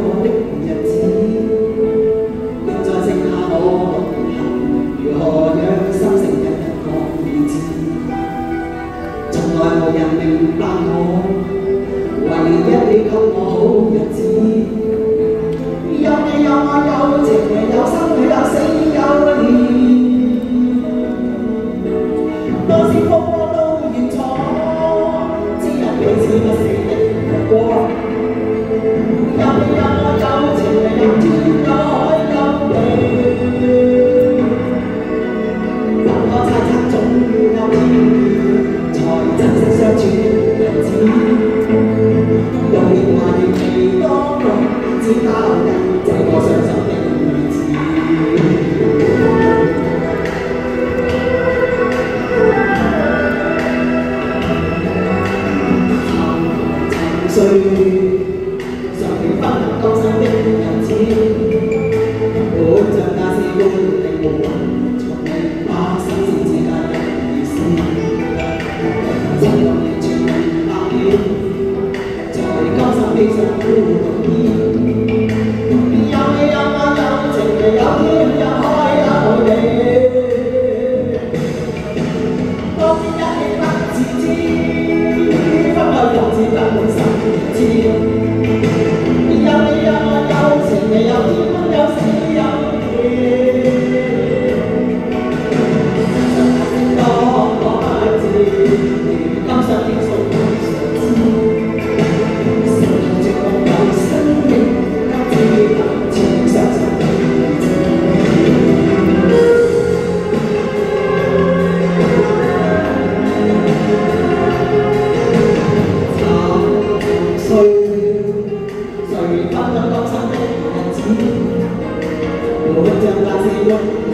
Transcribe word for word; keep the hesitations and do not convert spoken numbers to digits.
我的日子，現在剩下我獨行，如何讓心聲一一講已知，從來無人明白我，唯一你給我好日子，有你有愛有情有生有死有年，多少風波都願闖，只因彼此不死的目光。 有你有愛有情有天有海有地，分開猜測總有天，才真正相處的日子。用年華亦未多講，只交緊這個傷心的日子。沉沉睡。 當生的日子，本像那是般的夢幻，從未發生是這間的意思。只有你全明白了，在今生悲傷孤獨意。有你有愛有情有天有海有地，當天一起不自知，分開各自不會心知。 有你有愛有情有天空有死有地，當我不知，如今生的數目所知，心中寂寞有生命，給自己前傷心的日子。沉睡。 誰分享當生的日子，沒像那是夢。